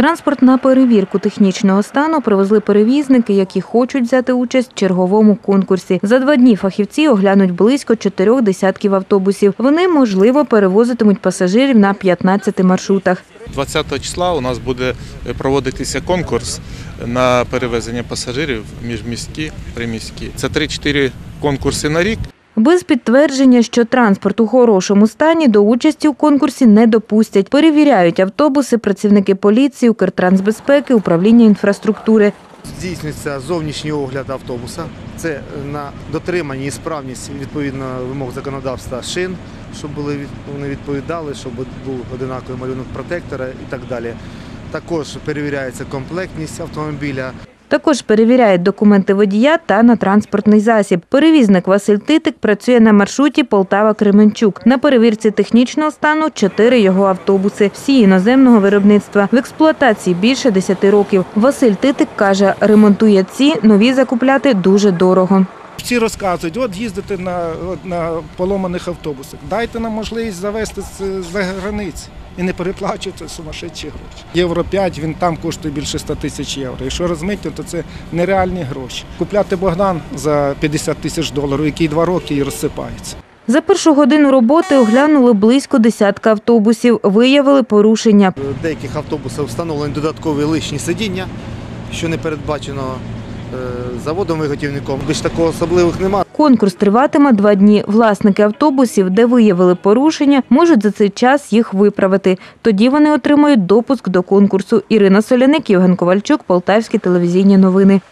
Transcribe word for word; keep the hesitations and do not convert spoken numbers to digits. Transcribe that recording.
Транспорт на перевірку технічного стану привезли перевізники, які хочуть взяти участь в черговому конкурсі. За два дні фахівці оглянуть близько чотирьох десятків автобусів. Вони, можливо, перевозитимуть пасажирів на п'ятнадцяти маршрутах. двадцятого числа у нас буде проводитися конкурс на перевезення пасажирів міжміські, приміські. Це три-чотири конкурси на рік. Без підтвердження, що транспорт у хорошому стані, до участі у конкурсі не допустять. Перевіряють автобуси працівники поліції, Укртрансбезпеки, управління інфраструктури. Здійснюється зовнішній огляд автобуса. Це на дотримання і справність відповідно вимог законодавства шин, щоб були вони відповідали, щоб був одинаковий малюнок протектора і так далі. Також перевіряється комплектність автомобіля. Також перевіряють документи водія та на транспортний засіб. Перевізник Василь Титик працює на маршруті Полтава-Кременчук. На перевірці технічного стану чотири його автобуси. Всі іноземного виробництва. В експлуатації більше десяти років. Василь Титик каже, ремонтує ці, нові закупляти дуже дорого. Всі розказують, от їздите на, от, на поломаних автобусах. Дайте нам можливість завезти з-за границі. І не переплачуються сумасшедші гроші. Євро п'ять, він там коштує більше ста тисяч євро. Якщо розмити, то це нереальні гроші. Купляти Богдан за п'ятдесят тисяч доларів, який два роки і розсипається. За першу годину роботи оглянули близько десятка автобусів. Виявили порушення. В деяких автобусах встановлені додаткові лишні сидіння, що не передбачено заводом-виготівником. Більш такого особливих немає. Конкурс триватиме два дні. Власники автобусів, де виявили порушення, можуть за цей час їх виправити. Тоді вони отримають допуск до конкурсу. Ірина Соляник, Євген Ковальчук, Полтавські телевізійні новини.